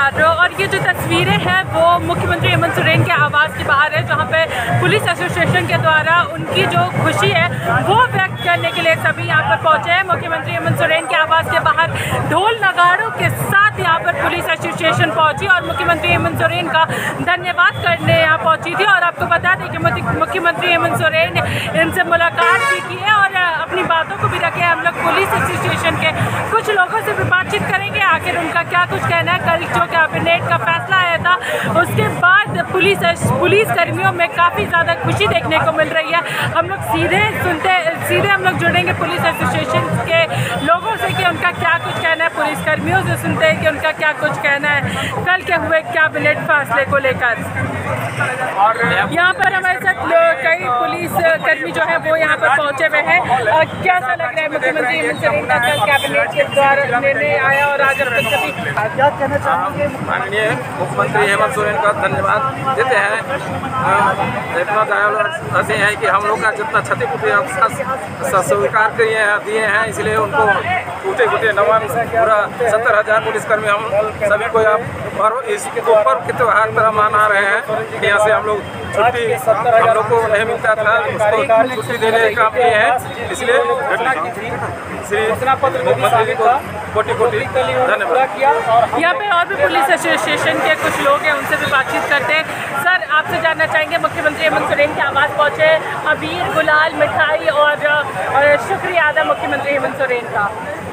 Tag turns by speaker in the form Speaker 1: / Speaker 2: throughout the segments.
Speaker 1: नमस्कार। और ये जो तस्वीरें हैं वो मुख्यमंत्री हेमंत सोरेन के आवास के बाहर है, जहाँ पे पुलिस एसोसिएशन के द्वारा उनकी जो खुशी है वो व्यक्त करने के लिए सभी यहाँ पर पहुँचे हैं। मुख्यमंत्री हेमंत सोरेन के आवास के बाहर ढोल नगाड़ों के साथ यहाँ पर पुलिस एसोसिएशन पहुँची और मुख्यमंत्री हेमंत सोरेन का धन्यवाद करने यहाँ पहुँची थी। और आपको बता दें कि मुख्यमंत्री हेमंत सोरेन इनसे मुलाकात भी की है और अपनी बातों को भी रखे। हम लोग पुलिस एसोसिएशन के कुछ लोगों से भी बातचीत करेंगे, आखिर उनका क्या कुछ कहना है। कल जो कैबिनेट का फैसला आया था उसके बाद पुलिस कर्मियों में काफ़ी ज़्यादा खुशी देखने को मिल रही है। हम लोग सीधे हम लोग जुड़ेंगे पुलिस एसोसिएशन के लोगों से कि उनका क्या कुछ कहना है, पुलिस कर्मियों से सुनते हैं कि उनका क्या कुछ कहना है कल के हुए कैबिनेट फैसले को लेकर। और यहाँ पर हमारे साथ कई पुलिस कर्मी जो है वो यहाँ पर पहुँचे हुए हैं। कैसा लग रहा है मुख्यमंत्री हेमंत सोरेन का कल कैबिनेट के द्वारा निर्णय आया और आज अब तक सभी क्या कहना चाहेंगे?
Speaker 2: माननीय मुख्यमंत्री हेमंत सोरेन का धन्यवाद देते हैं। इतना दयालु ऐसे हैं कि हम लोग का जितना क्षतिपूर्ति स्वीकार दिए हैं, इसलिए उनको टूटे नवान पूरा 70,000 पुलिसकर्मी हम सभी को और इसके ऊपर के त्यौहार तरह मना रहे हैं। यहाँ से हम लोग छुट्टी हम लोग को नहीं मिलता था, उसको छुट्टी देने का काम किए हैं। इसलिए श्री मुख्यमंत्री जी को कोटि धन्यवाद।
Speaker 1: यहाँ पे और भी पुलिस एसोसिएशन के कुछ लोग हैं, उनसे भी बातचीत करते हैं। सर, आपसे जानना चाहेंगे, मुख्यमंत्री हेमंत सोरेन के आवास पहुँचे, अबीर गुलाल मिठाई और शुक्रिया अदा मुख्यमंत्री हेमंत सोरेन का।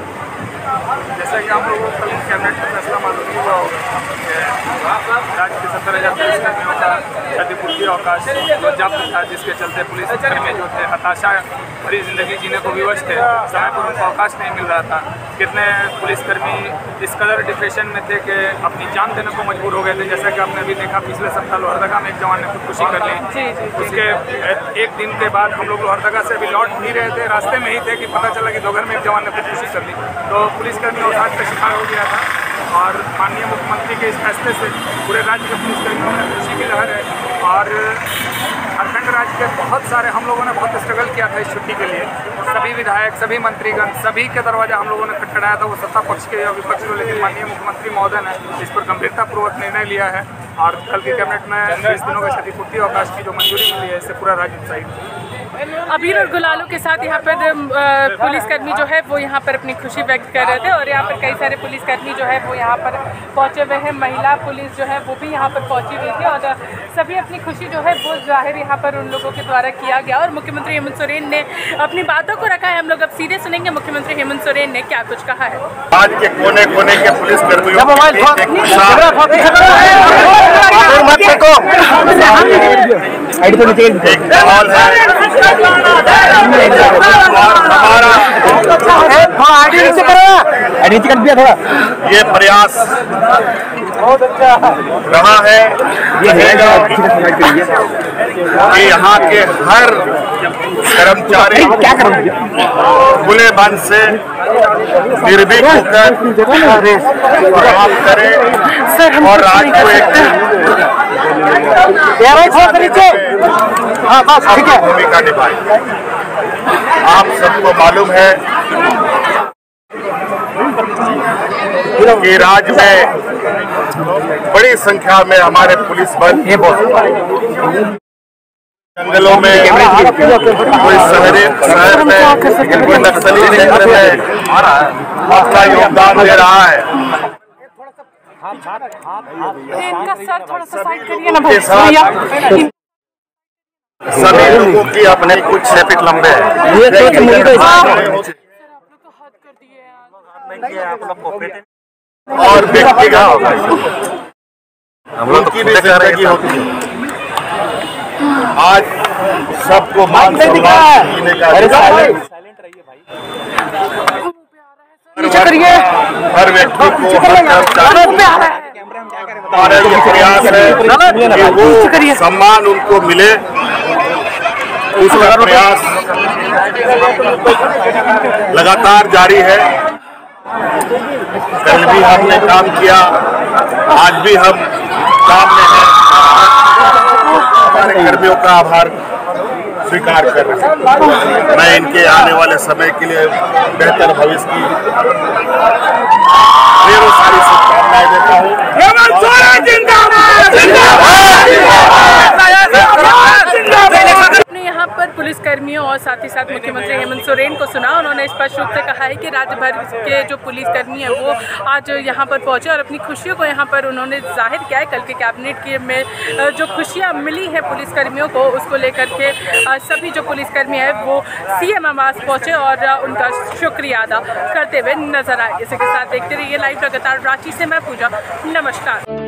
Speaker 2: जैसा कि आप लोगों को कल कैबिनेट का फैसला मालूम हुआ होगा, राज्य के 70,000 पुलिसकर्मियों का क्षतिपूर्ति अवकाश जो जब्त था, जिसके चलते पुलिसकर्मी जो थे हताशा भरी जिंदगी जीने को विवश थे, समय पर उनको अवकाश नहीं मिल रहा था। कितने पुलिसकर्मी इस कदर डिप्रेशन में थे कि अपनी जान देने को मजबूर हो गए थे। जैसा कि आपने अभी देखा, पिछले सप्ताह लोहरदगा में एक जवान ने खुदकुशी कर ली। उसके एक दिन के बाद हम लोग लोहरदगा से अभी लौट नहीं रहे थे, रास्ते में ही थे कि पता चला कि दोघर में एक जवान ने खुदकुशी कर ली। तो पुलिसकर्मी अवसाद का शिकार हो गया था और माननीय मुख्यमंत्री के इस फैसले से पूरे राज्य के पुलिसकर्मियों में खुशी की लहर है। और झारखंड राज्य के बहुत सारे हम लोगों ने बहुत स्ट्रगल किया था इस छुट्टी के लिए। सभी विधायक, सभी मंत्रीगण, सभी के दरवाजा हम लोगों ने खटखटाया था, वो सत्ता पक्ष के या विपक्ष को। लेकिन माननीय मुख्यमंत्री महोदय ने इस पर गंभीरतापूर्वक निर्णय लिया है और कल के कैबिनेट में 20 दिनों का क्षतिपूर्ति अवकाश की जो मंजूरी मिली है, इससे पूरा राज्य उत्साहित।
Speaker 1: अबीर और गुलालों के साथ यहाँ पर पुलिसकर्मी जो है वो यहाँ पर अपनी खुशी व्यक्त कर रहे थे और यहाँ पर कई सारे पुलिसकर्मी जो है वो यहाँ पर पहुँचे हुए हैं। महिला पुलिस जो है वो भी यहाँ पर पहुँची हुई थी और सभी अपनी खुशी जो है वो जाहिर यहाँ पर उन लोगों के द्वारा किया गया। और मुख्यमंत्री हेमंत सोरेन ने अपनी बातों को रखा है। हम लोग अब सीधे सुनेंगे मुख्यमंत्री हेमंत सोरेन ने क्या कुछ कहा है।
Speaker 3: आज के कोने कोने के पुलिसकर्मियों ये प्रयास रहा है कि यहाँ के हर कर्मचारी खुले मन से निर्भीक होकर काम करे और राज्य को एक भूमिका निभाए। आप सबको मालूम है कि राज्य में बड़ी संख्या में हमारे पुलिस बल जंगलों में, कोई शहर में, कोई नक्सली क्षेत्र में अपना योगदान दे रहा है।
Speaker 1: इनका सर थोड़ा सा साइड करिए ना भाई।
Speaker 3: सभी लोगों की अपने कुछ सेपिट लंबे हैं। और व्यक्तिगत उनकी भी जिंदगी होती है। आज सबको मान सम्मान जीने का हर व्यक्ति को हमारा ये प्रयास है कि वो सम्मान उनको मिले। उसका प्रयास लगातार जारी है। कल भी हमने काम किया, आज भी हम काम में हैं। हमारे कर्मियों का आभार स्वीकार कर रहे हैं। मैं इनके आने वाले समय के लिए बेहतर भविष्य की ढेरों सारी शुभकामनाएं देता हूँ।
Speaker 1: कर्मियों और साथ ही साथ मुख्यमंत्री हेमंत सोरेन को सुना। उन्होंने स्पष्ट रूप से कहा है कि राज्य भर के जो पुलिसकर्मी हैं वो आज यहाँ पर पहुँचे और अपनी खुशियों को यहाँ पर उन्होंने जाहिर किया है। कल के कैबिनेट के में जो खुशियाँ मिली हैं पुलिसकर्मियों को, उसको लेकर के सभी जो पुलिसकर्मी हैं वो सीएम आवास पहुँचे और उनका शुक्रिया अदा करते हुए नजर आए। इसी के साथ देखते रहिए लाइव लगातार रांची से मैं पूजा। नमस्कार।